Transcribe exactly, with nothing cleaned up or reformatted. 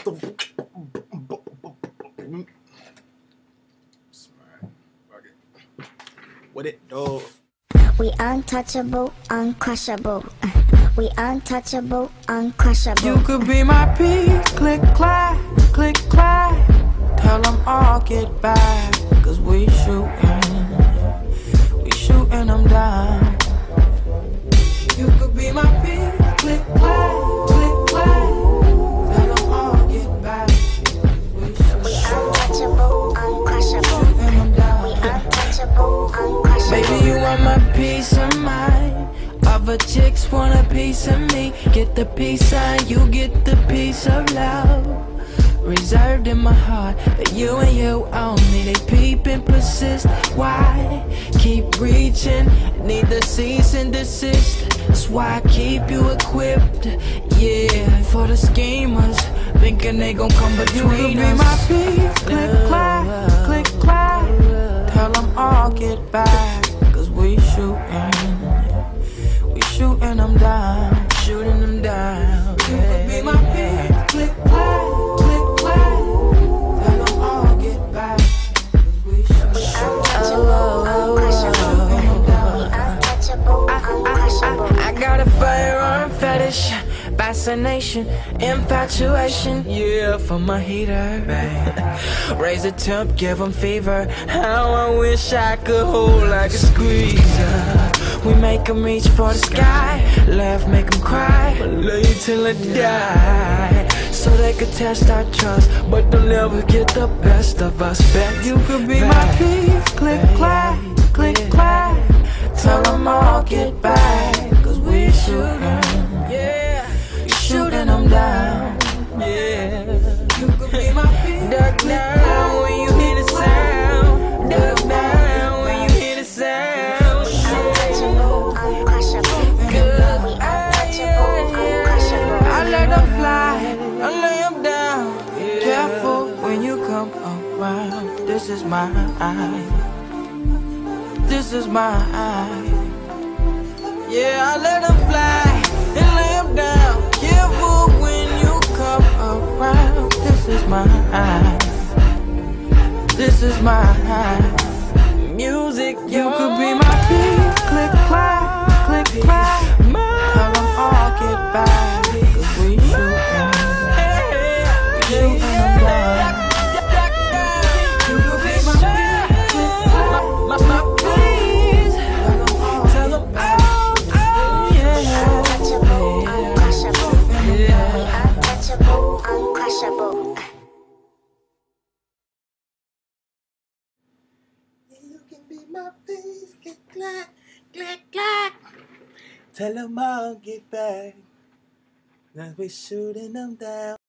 What it do? We untouchable, uncrushable. We untouchable, uncrushable. You could be my peace, click clack, click clack. Tell them all get back, cause we shootin', we shootin' them down. You could be my peace, click clack, click clack. Tell them all get back, we untouchable, uncrushable. shootin' them down. We untouchable, uncrushable. Baby, you want my peace of mind. Other chicks want a piece of me. Get the peace sign, you get the piece of love. Reserved in my heart, but you and you only. They peep and persist. Why? Keep reaching, need the cease and desist. That's why I keep you equipped. Yeah, for the schemers, thinking they gon' come between us. You could be my peace, click clack, click clack. Tell them all get back, cause we shootin', we shootin' them down, shooting them down. You could be my peace, click clack. Fascination, infatuation, yeah, for my heater. Raise the temp, give them fever. How I wish I could hold like a squeezer. We make them reach for the sky, laugh, make them cry, love you till I die. So they could test our trust, but they'll never get the best of us. Bet you could be my peace, click clack, click clack. Tell them all get back, cause we shootin', yeah, shooting them down, yeah. You could be my peace. Duck down when you hear the sound. Duck down when you hear the sound. Untouchable, uncrushable. Good. We untouchable, uncrushable. I let them fly, I lay them down. Careful when you come around. This is my eye. This is my eye. Yeah, I let them fly and lay them down. Careful when you come around. This is my eye. This is my eye. Music, you could be my peace. Click clack, click clack. Tell them all get back, cause we shootin', we shootin' them down. You could be my peace, click clack, my, my peace. Tell them all, oh yeah. Untouchable, uncrushable. We untouchable, uncrushable. You can be my peace, click clack, click clack. Tell them all get back, now we shooting them down.